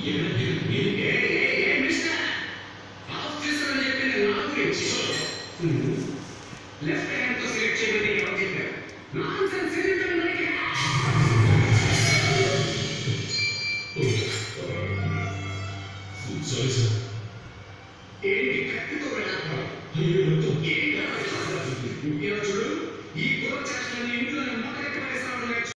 Left hand తో select చేయమని ఎవరు చెప్పారు? నాన్సెన్స్ ఏంటంటే సారీ సార్. ఏంటి కత్తితో వెళ్ళాలి? ఏంటి చూడు, ఈ